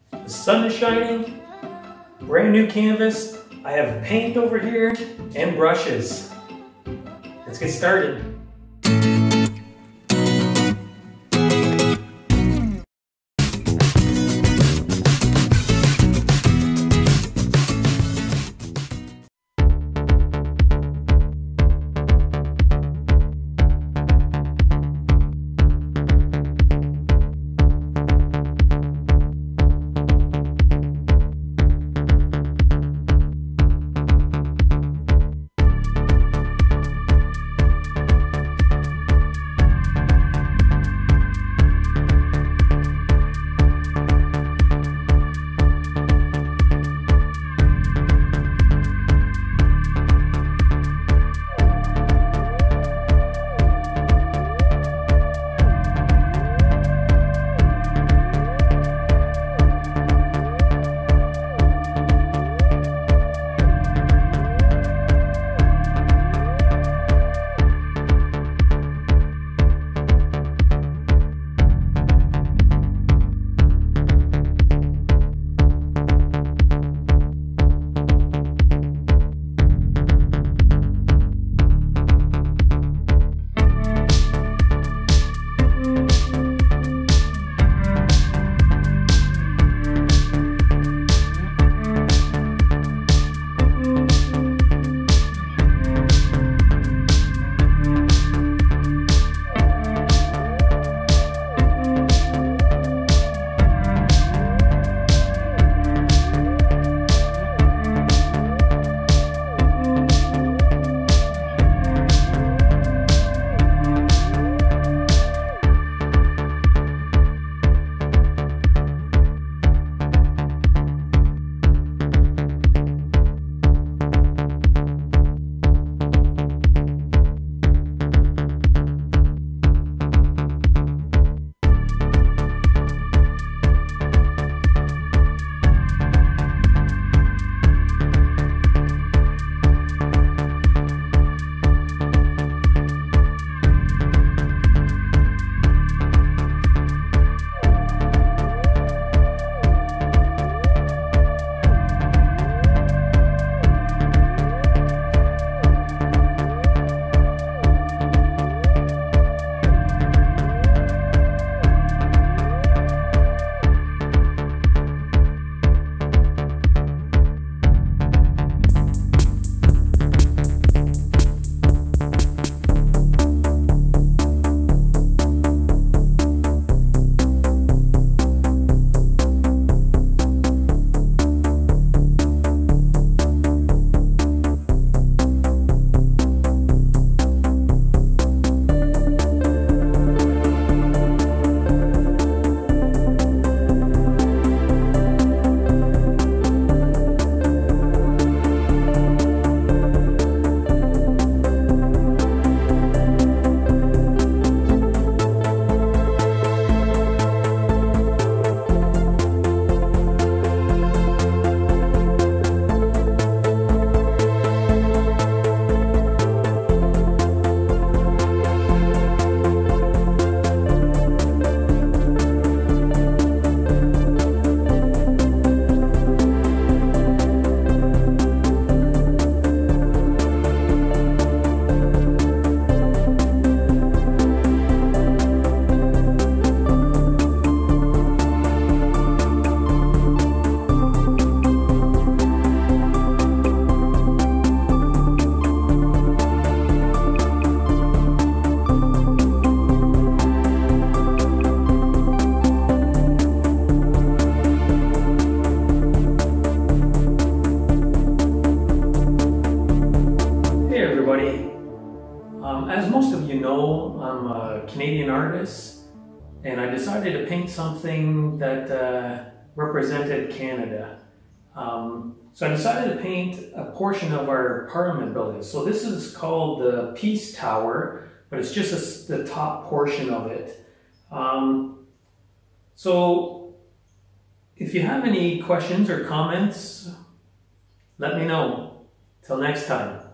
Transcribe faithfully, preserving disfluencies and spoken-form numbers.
The sun is shining, brand new canvas. I have paint over here and brushes. Let's get started. Um, as most of you know, I'm a Canadian artist, and I decided to paint something that uh, represented Canada. Um, so I decided to paint a portion of our Parliament building. So this is called the Peace Tower, but it's just a, the top portion of it. Um, so if you have any questions or comments, let me know. Till next time.